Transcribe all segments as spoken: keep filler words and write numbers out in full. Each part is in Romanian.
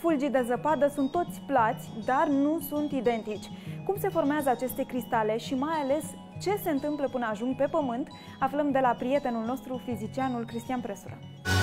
fulgii de zăpadă sunt toți plați, dar nu sunt identici. Cum se formează aceste cristale și mai ales ce se întâmplă până ajung pe Pământ, aflăm de la prietenul nostru, fizicianul Cristian Presură.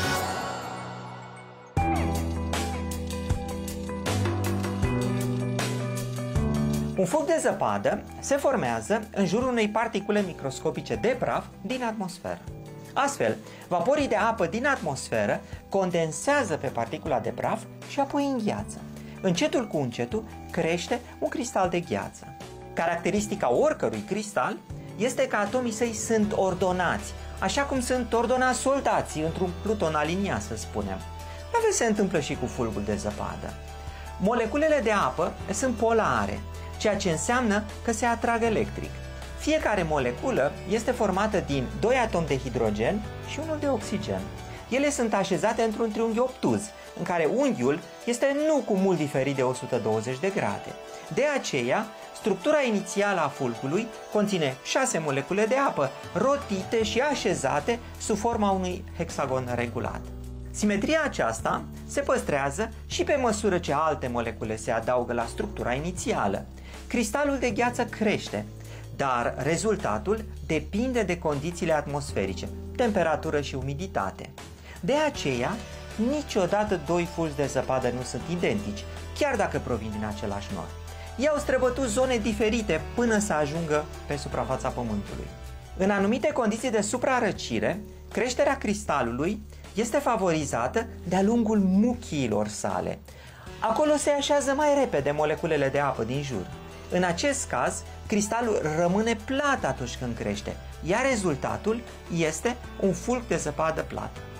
Un fulg de zăpadă se formează în jurul unei particule microscopice de praf din atmosferă. Astfel, vaporii de apă din atmosferă condensează pe particula de praf și apoi îngheață. Încetul cu încetul crește un cristal de gheață. Caracteristica oricărui cristal este că atomii săi sunt ordonați, așa cum sunt ordonați soldații într-un pluton aliniat, să spunem. La fel se întâmplă și cu fulgul de zăpadă. Moleculele de apă sunt polare, ceea ce înseamnă că se atrag electric. Fiecare moleculă este formată din doi atomi de hidrogen și unul de oxigen. Ele sunt așezate într-un triunghi obtuz, în care unghiul este nu cu mult diferit de o sută douăzeci de grade. De aceea, structura inițială a fulgului conține șase molecule de apă, rotite și așezate sub forma unui hexagon regulat. Simetria aceasta se păstrează și pe măsură ce alte molecule se adaugă la structura inițială. Cristalul de gheață crește, dar rezultatul depinde de condițiile atmosferice, temperatură și umiditate. De aceea, niciodată doi fulgi de zăpadă nu sunt identici, chiar dacă provin din același nor. Ei au străbătut zone diferite până să ajungă pe suprafața Pământului. În anumite condiții de suprarăcire, creșterea cristalului este favorizată de-a lungul muchiilor sale. Acolo se așează mai repede moleculele de apă din jur. În acest caz, cristalul rămâne plat atunci când crește, iar rezultatul este un fulg de zăpadă plat.